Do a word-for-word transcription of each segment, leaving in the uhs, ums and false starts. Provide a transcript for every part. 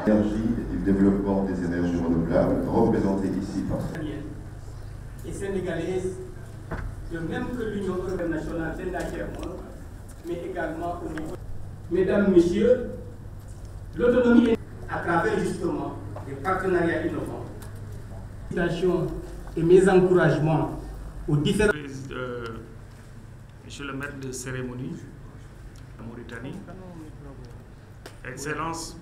L'énergie et du développement des énergies renouvelables, représentés ici par et sénégalaise, de même que l'Union européenne nationale financièrement, mais également au niveau. Mesdames, Messieurs, l'autonomie est à travers justement des partenariats innovants. Félicitations et mes encouragements aux différents. Euh, Monsieur le maître de cérémonie de Mauritanie, Excellence.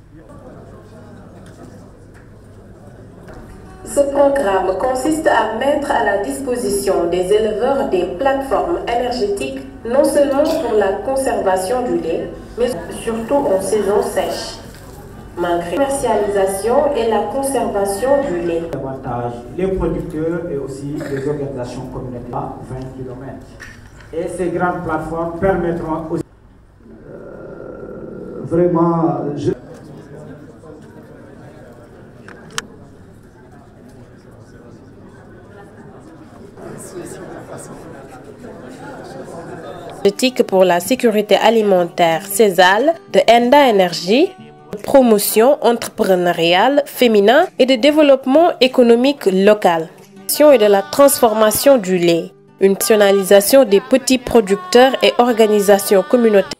Ce programme consiste à mettre à la disposition des éleveurs des plateformes énergétiques, non seulement pour la conservation du lait, mais surtout en saison sèche. Malgré la commercialisation et la conservation du lait. Davantage les producteurs et aussi les organisations communautaires à vingt kilomètres. Et ces grandes plateformes permettront aussi euh, vraiment... Je... Politique pour la sécurité alimentaire CESAL de Enda Energy, promotion entrepreneuriale féminin et de développement économique local, et de la transformation du lait, une nationalisation des petits producteurs et organisations communautaires.